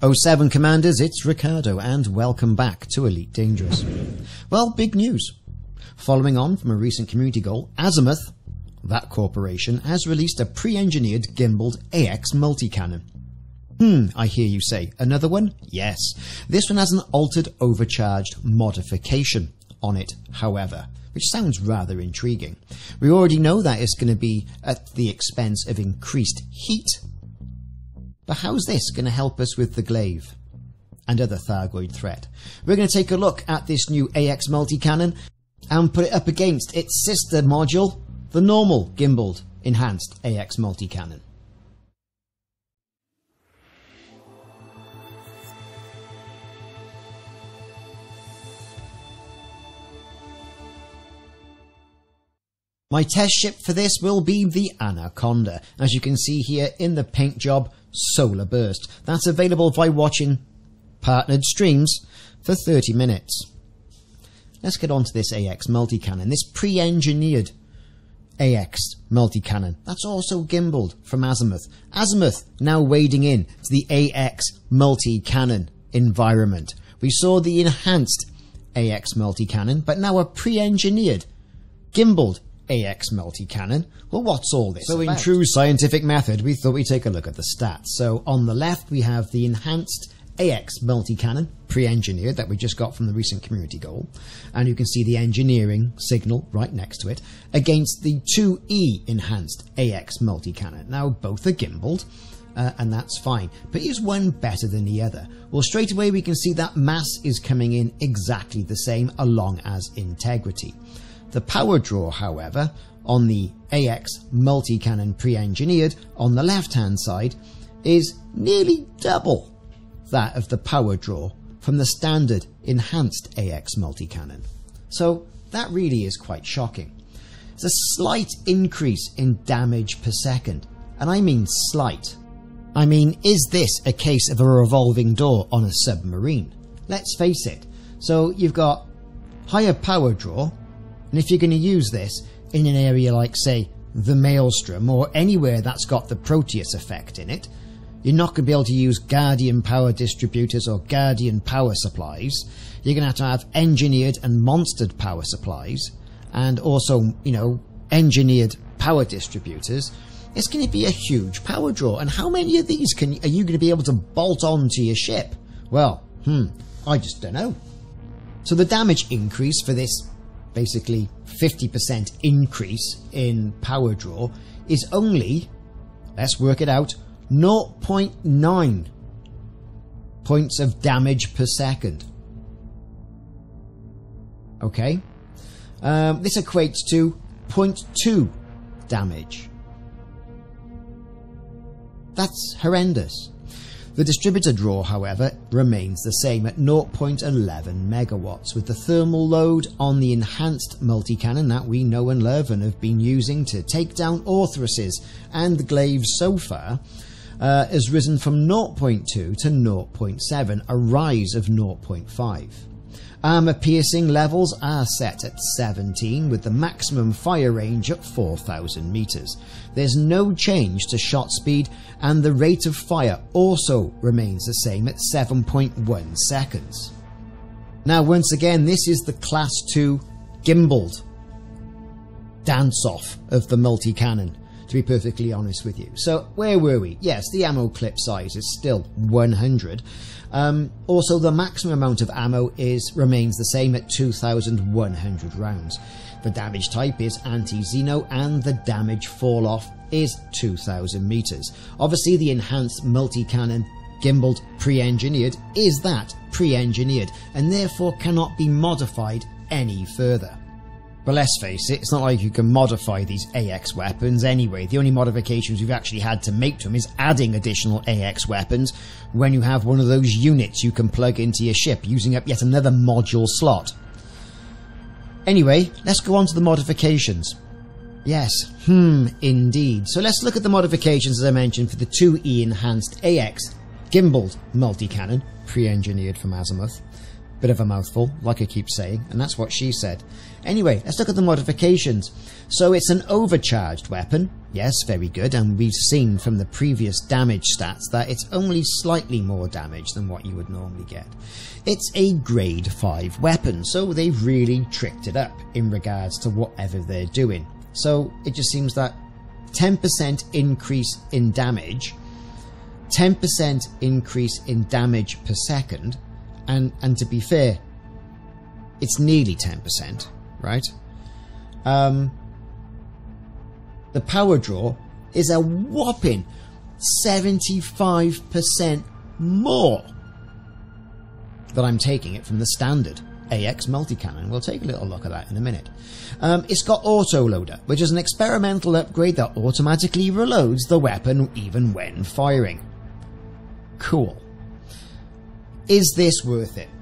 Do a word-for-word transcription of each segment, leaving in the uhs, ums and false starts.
oh seven Commanders, it's Ricardo and welcome back to Elite Dangerous. Well, big news. Following on from a recent community goal, Azimuth, that corporation, has released a pre-engineered Gimballed A X Multi-Cannon. Hmm, I hear you say, another one? Yes. This one has an altered overcharged modification on it, however, which sounds rather intriguing. We already know that it's going to be at the expense of increased heat. But how's this going to help us with the glaive and other Thargoid threat? We're going to take a look at this new A X Multi-Cannon and put it up against its sister module, the normal Gimballed Enhanced A X Multi-Cannon. My test ship for this will be the Anaconda, as you can see here in the paint job Solar Burst. That's available by watching partnered streams for thirty minutes. Let's get on to this A X Multi-Cannon, this pre-engineered A X Multi-Cannon. That's also Gimballed from Azimuth. Azimuth now wading in to the A X Multi-Cannon environment. We saw the enhanced A X Multi-Cannon, but now a pre-engineered Gimballed A X Multi-Cannon. Well, what's all this So about? In true scientific method, we thought we'd take a look at the stats. So on the left, we have the enhanced A X Multi-Cannon, pre-engineered, that we just got from the recent community goal. And you can see the engineering signal right next to it, against the two E enhanced A X Multi-Cannon. Now, both are gimbaled, uh, and that's fine. But is one better than the other? Well, straight away we can see that mass is coming in exactly the same, along as integrity. The power draw, however, on the A X Multi-Cannon pre-engineered on the left-hand side is nearly double that of the power draw from the standard enhanced A X Multi-Cannon. So that really is quite shocking. It's a slight increase in damage per second, and I mean slight. I mean, is this a case of a revolving door on a submarine? Let's face it. So you've got higher power draw, and if you're going to use this in an area like, say, the Maelstrom, or anywhere that's got the Proteus effect in it, you're not going to be able to use Guardian power distributors or Guardian power supplies. You're going to have to have engineered and monstered power supplies, and also, you know, engineered power distributors. It's going to be a huge power draw, and how many of these can are you going to be able to bolt onto your ship? Well, hmm, I just don't know. So the damage increase for this basically fifty percent increase in power draw is only, let's work it out, zero point nine points of damage per second. Okay, um, this equates to zero point two damage. That's horrendous. The distributor draw, however, remains the same at zero point one one megawatts, with the thermal load on the enhanced multi-cannon that we know and love and have been using to take down Orthruses and glaives so far, uh, has risen from zero point two to zero point seven, a rise of zero point five. Armour piercing levels are set at seventeen, with the maximum fire range at four thousand meters. There's no change to shot speed, and the rate of fire also remains the same at seven point one seconds. Now, once again, this is the Class two Gimballed dance-off of the multi-cannon, to be perfectly honest with you. So, where were we? Yes, the ammo clip size is still one hundred. Um, also, the maximum amount of ammo is remains the same at two thousand one hundred rounds. The damage type is anti-Xeno, and the damage fall-off is two thousand meters. Obviously, the enhanced multi-cannon Gimballed pre-engineered is that pre-engineered, and therefore cannot be modified any further. But let's face it, it's not like you can modify these A X weapons anyway. The only modifications we've actually had to make to them is adding additional A X weapons when you have one of those units you can plug into your ship, using up yet another module slot. Anyway, let's go on to the modifications. Yes, hmm, indeed. So let's look at the modifications, as I mentioned, for the two E enhanced A X Gimballed multi-cannon, pre-engineered from Azimuth. Bit of a mouthful, like I keep saying, and that's what she said. Anyway, let's look at the modifications. So it's an overcharged weapon. Yes, very good, and we've seen from the previous damage stats that it's only slightly more damage than what you would normally get. It's a grade five weapon, so they've really tricked it up in regards to whatever they're doing. So it just seems that ten percent increase in damage, ten percent increase in damage per second, and, and to be fair, it's nearly ten percent, right? Um, the power draw is a whopping seventy-five percent more that I'm taking it from the standard A X Multi-Cannon. We'll take a little look at that in a minute. Um, it's got Autoloader, which is an experimental upgrade that automatically reloads the weapon even when firing. Cool. Is this worth it?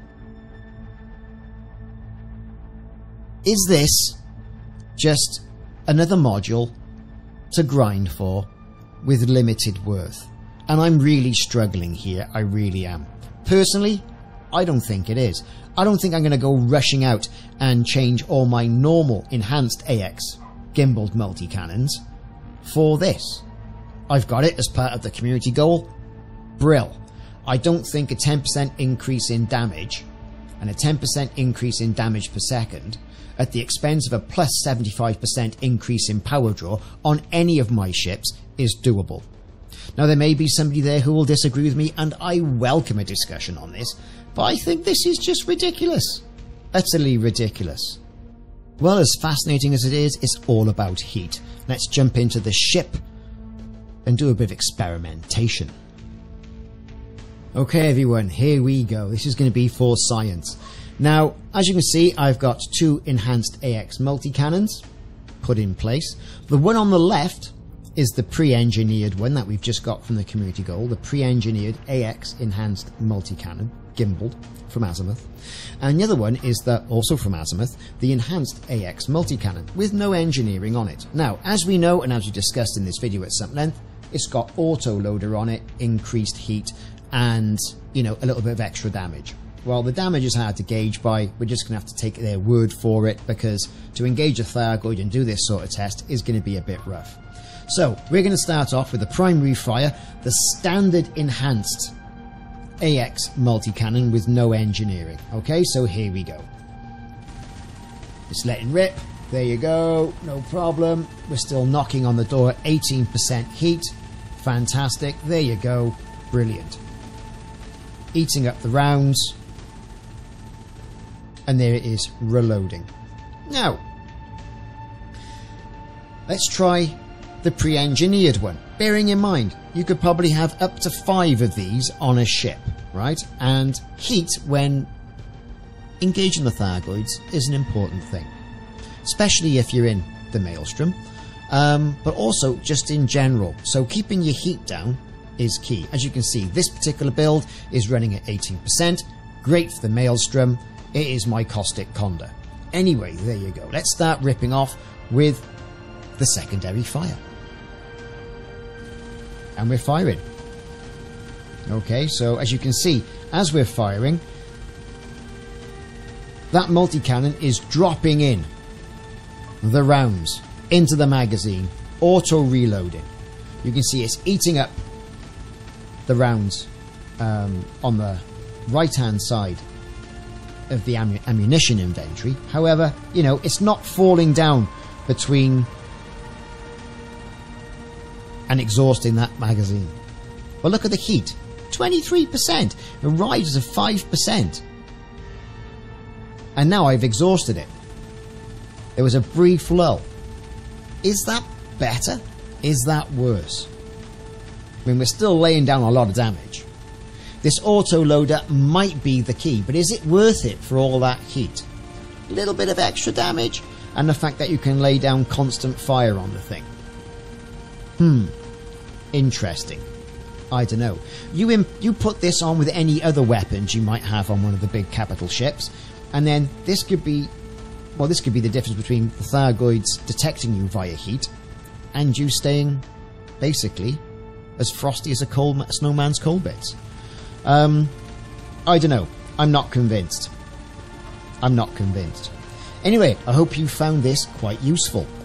Is this just another module to grind for with limited worth? And I'm really struggling here, I really am. Personally, I don't think it is. I don't think I'm going to go rushing out and change all my normal enhanced A X Gimballed multi-cannons for this. I've got it as part of the community goal. Brill. I don't think a ten percent increase in damage and a ten percent increase in damage per second at the expense of a plus seventy-five percent increase in power draw on any of my ships is doable. Now, there may be somebody there who will disagree with me, and I welcome a discussion on this, but I think this is just ridiculous. Utterly ridiculous. Well, as fascinating as it is, it's all about heat. Let's jump into the ship and do a bit of experimentation. Okay, everyone, here we go. This is going to be for science. Now, as you can see, I've got two enhanced A X multi-cannons put in place. The one on the left is the pre-engineered one that we've just got from the community goal, the pre-engineered A X enhanced multi-cannon, Gimballed, from Azimuth. And the other one is the, also from Azimuth, the enhanced A X multi-cannon with no engineering on it. Now, as we know, and as we discussed in this video at some length, it's got auto-loader on it, increased heat, and, you know, a little bit of extra damage. Well, the damage is hard to gauge by, we're just going to have to take their word for it, because to engage a Thargoid and do this sort of test is going to be a bit rough. So, we're going to start off with the primary fire, the standard enhanced A X multi-cannon with no engineering. Okay, so here we go. It's letting rip. There you go. No problem. We're still knocking on the door at eighteen percent heat. Fantastic. There you go. Brilliant. Eating up the rounds. And there it is, reloading. Now, let's try the pre-engineered one. Bearing in mind, you could probably have up to five of these on a ship, right? And heat, when engaging the Thargoids, is an important thing. Especially if you're in the Maelstrom. Um, but also, just in general. So keeping your heat down is key. As you can see, this particular build is running at eighteen percent. Great for the Maelstrom. It is my caustic conda. Anyway, there you go. Let's start ripping off with the secondary fire. And we're firing. Okay, so as you can see, as we're firing, that multi-cannon is dropping in the rounds into the magazine, auto-reloading. You can see it's eating up the rounds um, on the right-hand side of the ammu ammunition inventory. However, you know, it's not falling down between and exhausting that magazine. Well, look at the heat. twenty-three percent. It rises to five percent. And now I've exhausted it. There was a brief lull. Is that better? Is that worse? I mean, we're still laying down a lot of damage. This auto-loader might be the key, but is it worth it for all that heat? A little bit of extra damage, and the fact that you can lay down constant fire on the thing. Hmm. Interesting. I don't know. You imp you put this on with any other weapons you might have on one of the big capital ships, and then this could be, well, this could be the difference between the Thargoids detecting you via heat and you staying, basically, as frosty as a, coal, a snowman's coal bits. Um, I don't know. I'm not convinced. I'm not convinced. Anyway, I hope you found this quite useful.